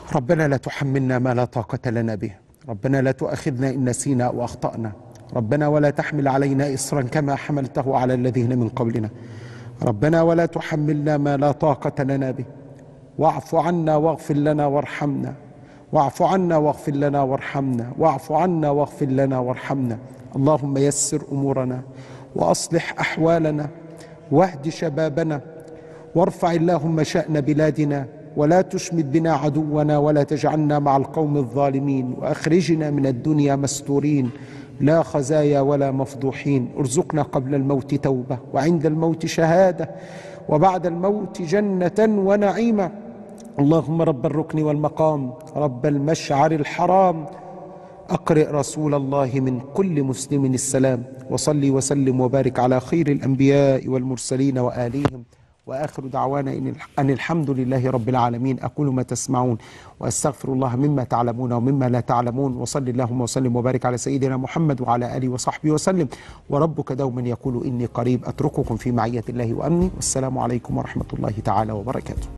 ربنا لا تحملنا ما لا طاقة لنا به. ربنا لا تؤاخذنا إن نسينا أو أخطأنا. ربنا ولا تحمل علينا إصرا كما حملته على الذين من قبلنا. ربنا ولا تحملنا ما لا طاقة لنا به. واعف عنا واغفر لنا وارحمنا. واعف عنا واغفر لنا وارحمنا. واعف عنا واغفر لنا وارحمنا. اللهم يسر أمورنا وأصلح أحوالنا واهد شبابنا وارفع اللهم شأن بلادنا ولا تشمت بنا عدونا ولا تجعلنا مع القوم الظالمين وأخرجنا من الدنيا مستورين لا خزايا ولا مفضوحين. ارزقنا قبل الموت توبة وعند الموت شهادة وبعد الموت جنة ونعيما. اللهم رب الركن والمقام رب المشعر الحرام أقرئ رسول الله من كل مسلم السلام وصلي وسلم وبارك على خير الأنبياء والمرسلين وآلهم وآخر دعوانا أن الحمد لله رب العالمين. أقول ما تسمعون وأستغفر الله مما تعلمون ومما لا تعلمون. وصلي اللهم وسلم وبارك على سيدنا محمد وعلى آله وصحبه وسلم. وربك دوما يقول إني قريب. أترككم في معية الله وأمنه والسلام عليكم ورحمة الله تعالى وبركاته.